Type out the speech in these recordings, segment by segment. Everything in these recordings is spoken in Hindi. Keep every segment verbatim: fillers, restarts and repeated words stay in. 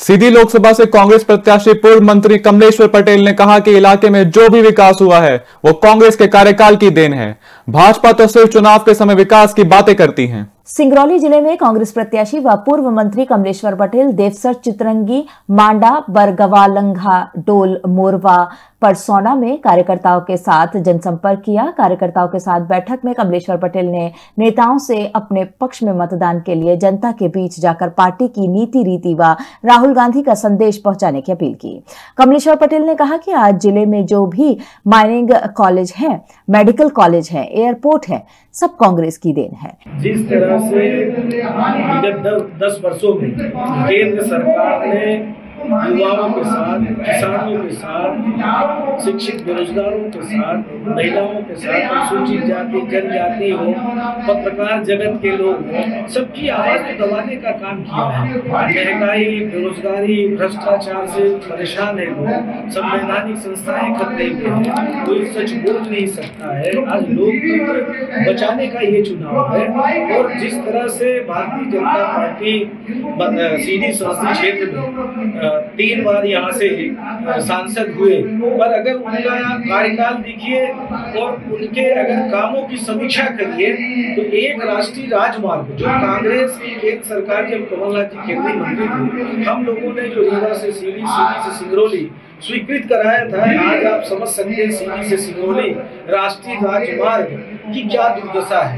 सीधी लोकसभा से कांग्रेस प्रत्याशी पूर्व मंत्री कमलेश्वर पटेल ने कहा कि इलाके में जो भी विकास हुआ है वो कांग्रेस के कार्यकाल की देन है। भाजपा तो सिर्फ चुनाव के समय विकास की बातें करती है। सिंगरौली जिले में कांग्रेस प्रत्याशी व पूर्व मंत्री कमलेश्वर पटेल देवसर, चितरंगी, मांडा, बरगवालंघा, डोल, मोरवा, परसौना में कार्यकर्ताओं के साथ जनसंपर्क किया। कार्यकर्ताओं के साथ बैठक में कमलेश्वर पटेल ने नेताओं से अपने पक्ष में मतदान के लिए जनता के बीच जाकर पार्टी की नीति रीति व राहुल गांधी का संदेश पहुंचाने की अपील की। कमलेश्वर पटेल ने कहा कि आज जिले में जो भी माइनिंग कॉलेज है, मेडिकल कॉलेज है, एयरपोर्ट है, सब कांग्रेस की देन है। जिस तरह से विगत दस वर्षों में केंद्र सरकार ने युवाओं के साथ, किसानों के साथ, शिक्षित बेरोजगारों के साथ, महिलाओं के साथ, अनुसूचित जाति, जनजाति हो, पत्रकार जगत के लोग हो, सबकी आवाज को दबाने का काम किया है। महंगाई, बेरोजगारी, भ्रष्टाचार से परेशान है लोग, संवैधानिक संस्थाएं खतरे में हैं, कोई सच बोल नहीं सकता है। आज लोकतंत्र बचाने का ये चुनाव है और जिस तरह से भारतीय जनता पार्टी सीधी संसदीय क्षेत्र में तीन बार यहाँ से सांसद हुए, पर अगर उनका कार्यकाल देखिए और उनके अगर कामों की समीक्षा करिए तो एक राष्ट्रीय राजमार्ग जो कांग्रेस की केंद्र सरकार जब कमलनाथ जी केंद्रीय मंत्री थे, हम लोगों ने जो रीवा से सीधी, सीधी से सिंगरौली स्वीकृत कराया था। आज आप समझ सकते हैं सीधी से सिंगरौली राष्ट्रीय राजमार्ग की क्या दुर्दशा है।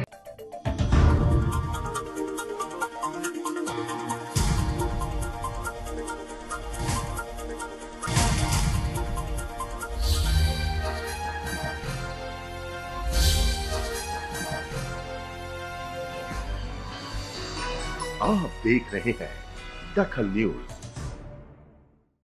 आप देख रहे हैं दखल न्यूज।